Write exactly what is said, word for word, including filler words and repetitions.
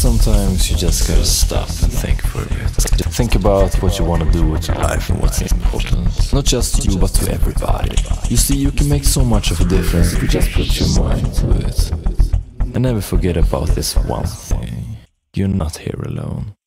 Sometimes you just gotta stop and think for a bit. Think about what you wanna do with your life and what's important. Not just to you, but to everybody. You see, you can make so much of a difference if you just put your mind to it. And never forget about this one thing. You're not here alone.